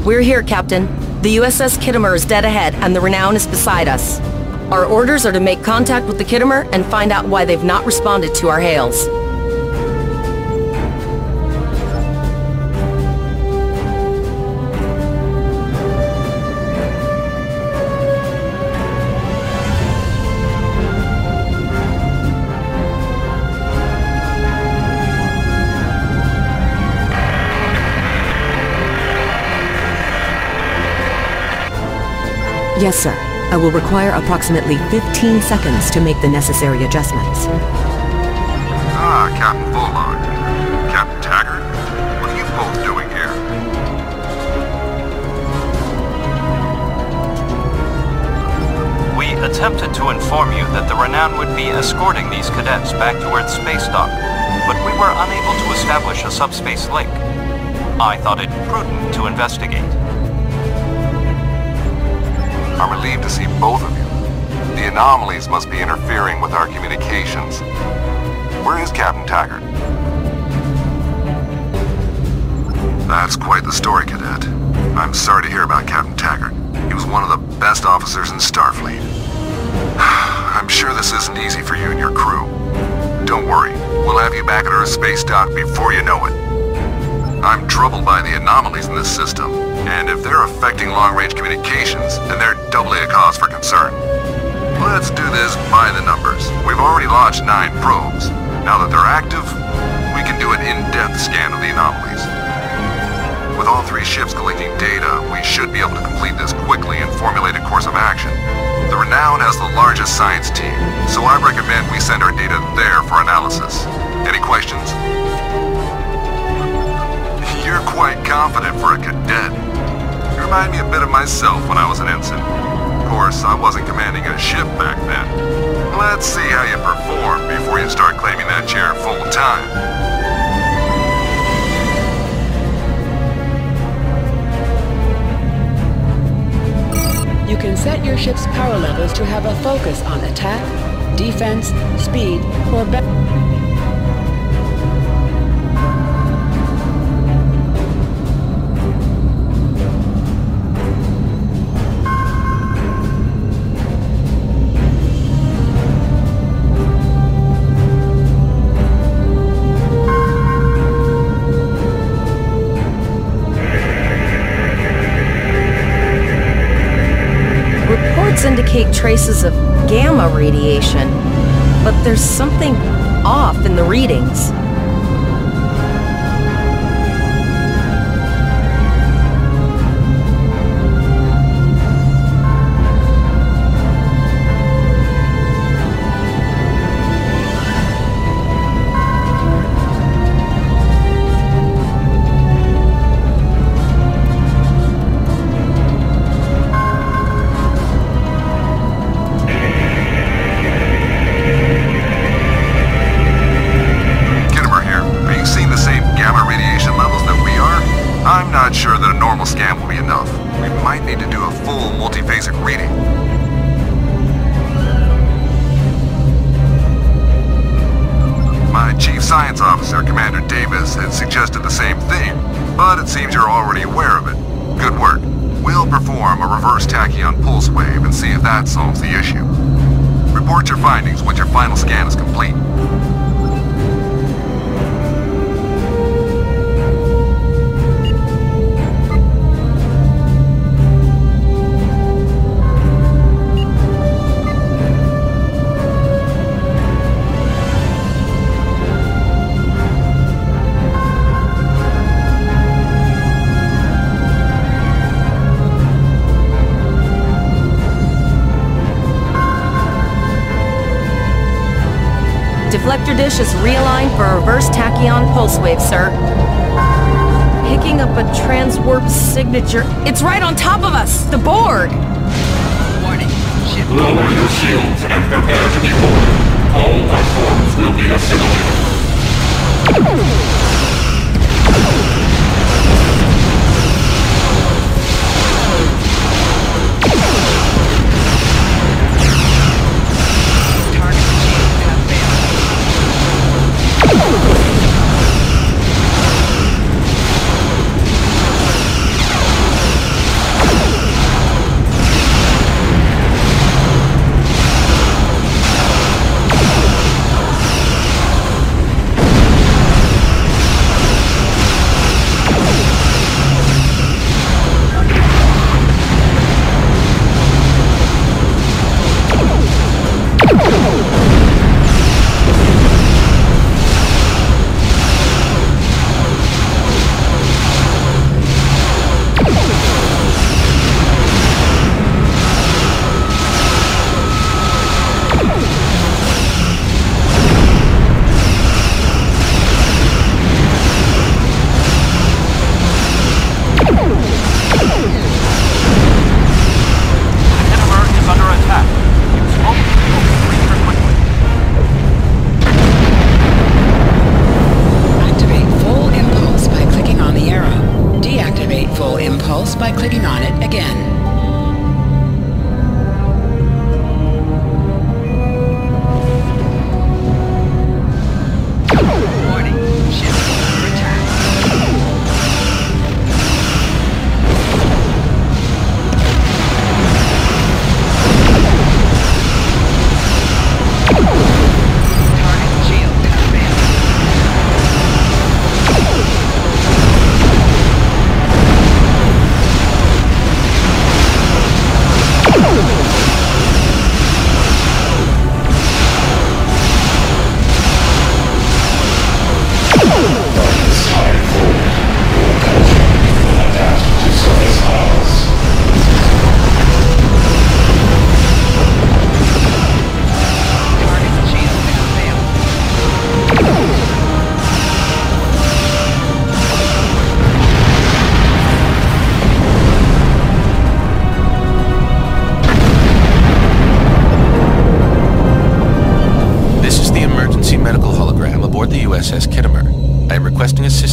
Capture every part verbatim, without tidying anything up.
We're here, Captain. The U S S Kitamir is dead ahead, and the Renown is beside us. Our orders are to make contact with the Kitamir and find out why they've not responded to our hails. Yes, sir. I will require approximately fifteen seconds to make the necessary adjustments. Ah, Captain Bullock. Captain Taggart? What are you both doing here? We attempted to inform you that the Renown would be escorting these cadets back to Earth's space dock, but we were unable to establish a subspace link. I thought it prudent to investigate. I'm relieved to see both of you. The anomalies must be interfering with our communications. Where is Captain Taggart? That's quite the story, Cadet. I'm sorry to hear about Captain Taggart. He was one of the best officers in Starfleet. I'm sure this isn't easy for you and your crew. Don't worry, we'll have you back at Earth space dock before you know it. I'm troubled by the anomalies in this system, and if they're affecting long-range communications, then they're doubly a cause for concern. Let's do this by the numbers. We've already launched nine probes. Now that they're active, we can do an in-depth scan of the anomalies. With all three ships collecting data, we should be able to complete this quickly and formulate a course of action. The Renown has the largest science team, so I recommend we send our data there for analysis. Any questions? You're quite confident for a cadet. You remind me a bit of myself when I was an ensign. Of course, I wasn't commanding a ship back then. Let's see how you perform before you start claiming that chair full time. You can set your ship's power levels to have a focus on attack, defense, speed, or better. Indicate traces of gamma radiation, but there's something off in the readings. Scan will be enough. We might need to do a full multiphasic reading. My Chief Science Officer, Commander Davis, had suggested the same thing, but it seems you're already aware of it. Good work. We'll perform a reverse tachyon pulse wave and see if that solves the issue. Report your findings once your final scan is complete. Deflector dish is realigned for a reverse tachyon pulse wave, sir. Picking up a transwarp signature. It's right on top of us! The Borg! Warning. Ship. Lower your shields and prepare to be boarded. All life forms will be assimilated.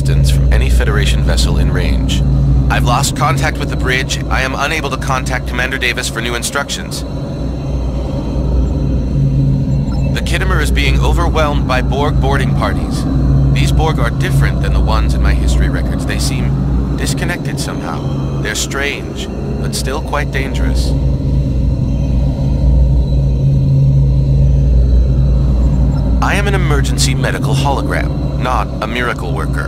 distance from any Federation vessel in range. I've lost contact with the bridge. I am unable to contact Commander Davis for new instructions. The Kitamir is being overwhelmed by Borg boarding parties. These Borg are different than the ones in my history records. They seem disconnected somehow. They're strange, but still quite dangerous. I am an emergency medical hologram, not a miracle worker.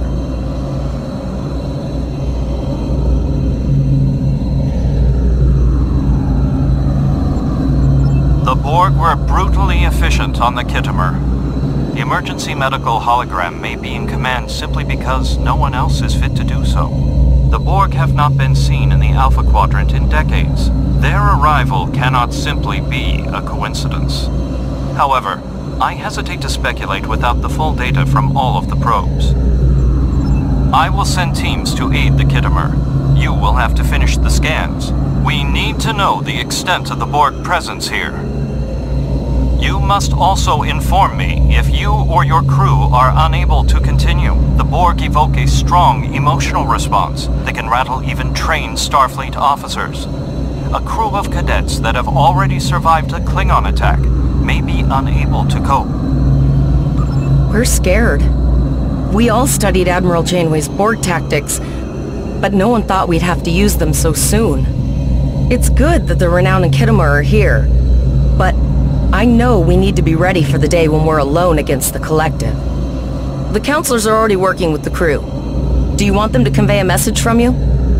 The Borg were brutally efficient on the kitamir. The emergency medical hologram may be in command simply because no one else is fit to do so. The Borg have not been seen in the Alpha Quadrant in decades. Their arrival cannot simply be a coincidence. However, I hesitate to speculate without the full data from all of the probes. I will send teams to aid the kitamir. You will have to finish the scans. We need to know the extent of the Borg presence here. You must also inform me if you or your crew are unable to continue. The Borg evoke a strong emotional response that can rattle even trained Starfleet officers. A crew of cadets that have already survived a Klingon attack may be unable to cope. We're scared. We all studied Admiral Janeway's Borg tactics, but no one thought we'd have to use them so soon. It's good that the Renown and Kitamir are here, but I know we need to be ready for the day when we're alone against the Collective. The counselors are already working with the crew. Do you want them to convey a message from you?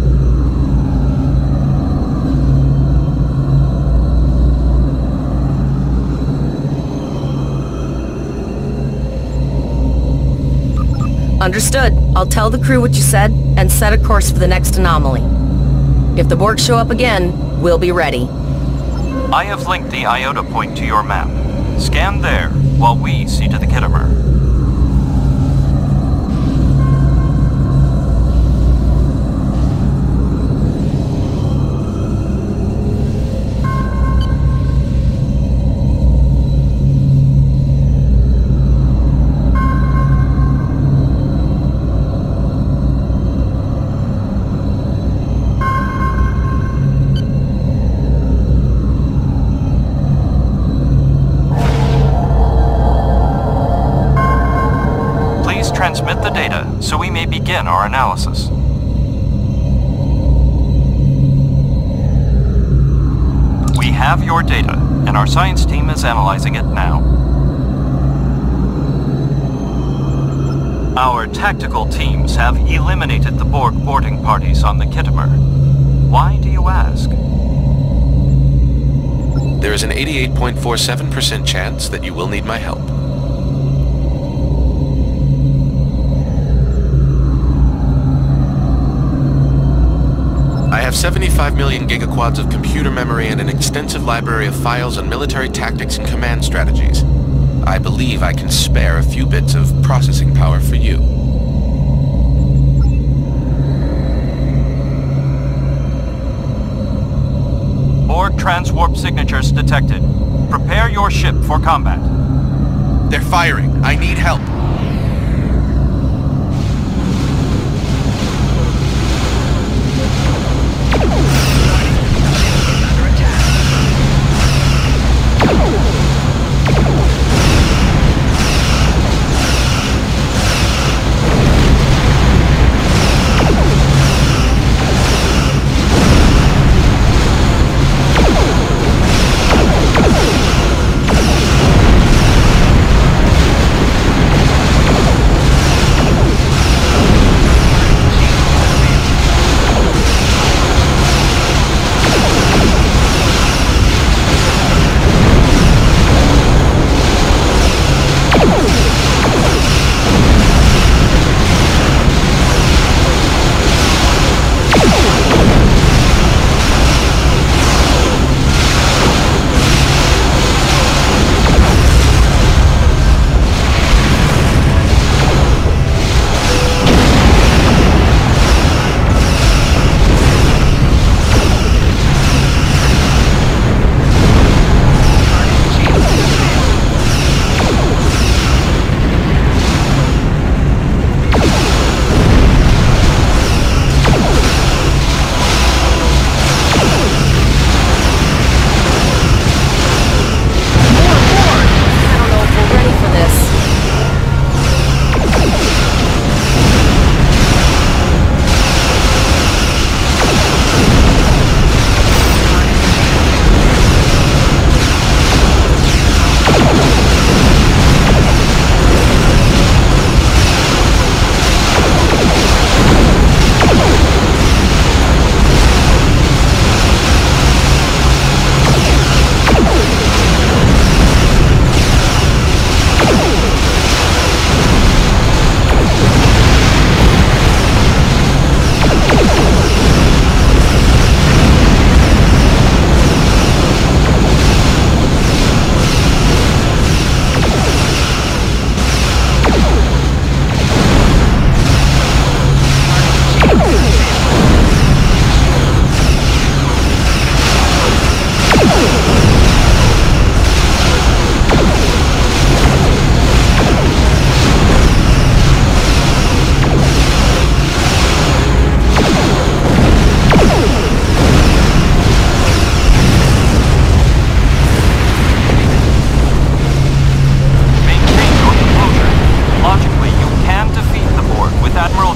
Understood. I'll tell the crew what you said and set a course for the next anomaly. If the Borg show up again, we'll be ready. I have linked the Iota point to your map. Scan there while we see to the kitamir. Transmit the data so we may begin our analysis. We have your data, and our science team is analyzing it now. Our tactical teams have eliminated the Borg boarding parties on the kitamir. Why do you ask? There is an eighty-eight point four seven percent chance that you will need my help. I have seventy-five million gigaquads of computer memory and an extensive library of files on military tactics and command strategies. I believe I can spare a few bits of processing power for you. Borg transwarp signatures detected. Prepare your ship for combat. They're firing. I need help.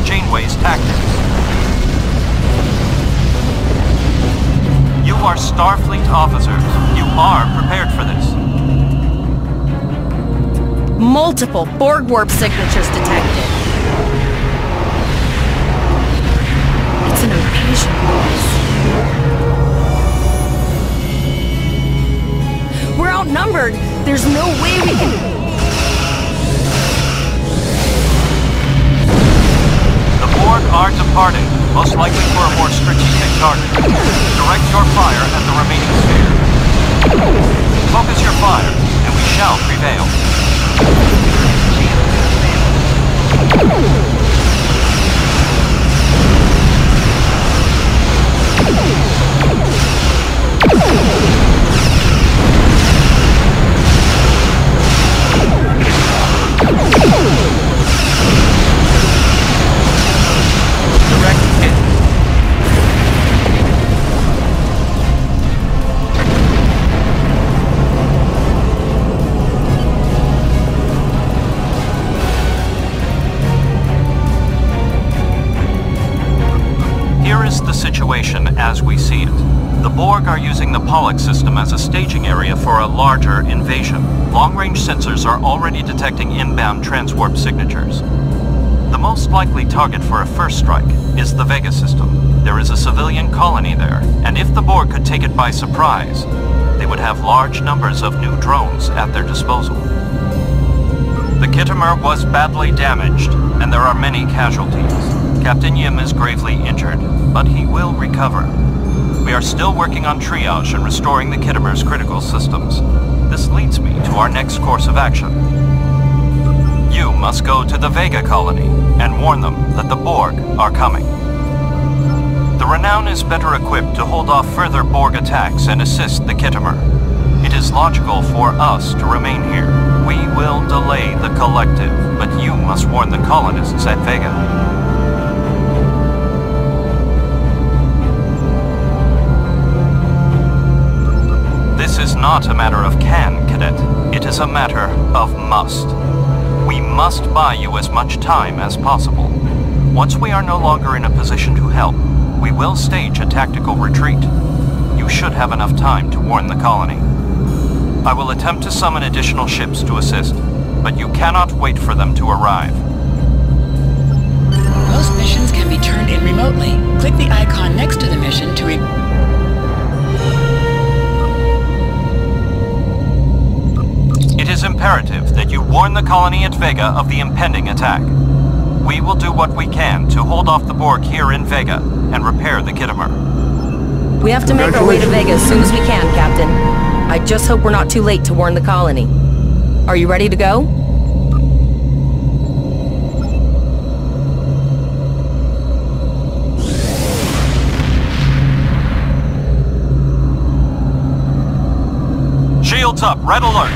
Janeway's tactics. You are Starfleet officers. You are prepared for this. Multiple Borg warp signatures detected. It's an invasion, boys. We're outnumbered. There's no way we can... The Borg are departing, most likely for a more strategic target. Direct your fire at the remaining sphere. Focus your fire, and we shall prevail. Direct hit. Here is the situation as we see it. The Borg are using the Pollux system as a staging area for a larger invasion. Long-range sensors are already detecting inbound transwarp signatures. The most likely target for a first strike is the Vega system. There is a civilian colony there, and if the Borg could take it by surprise, they would have large numbers of new drones at their disposal. The Kitamir was badly damaged, and there are many casualties. Captain Yim is gravely injured, but he will recover. We are still working on triage and restoring the Kitamir's critical systems. This leads me to our next course of action. You must go to the Vega colony and warn them that the Borg are coming. The Renown is better equipped to hold off further Borg attacks and assist the Kitamir. It is logical for us to remain here. We will delay the collective, but you must warn the colonists at Vega. This is not a matter of can, Cadet. It is a matter of must. We must buy you as much time as possible. Once we are no longer in a position to help, we will stage a tactical retreat. You should have enough time to warn the colony. I will attempt to summon additional ships to assist, but you cannot wait for them to arrive. Most missions can be turned in remotely. Click the icon next to the mission to re- It is imperative that you warn the colony at Vega of the impending attack. We will do what we can to hold off the Borg here in Vega and repair the Kitamir. We have to make our way to Vega as soon as we can, Captain. I just hope we're not too late to warn the colony. Are you ready to go? Shields up, red alert!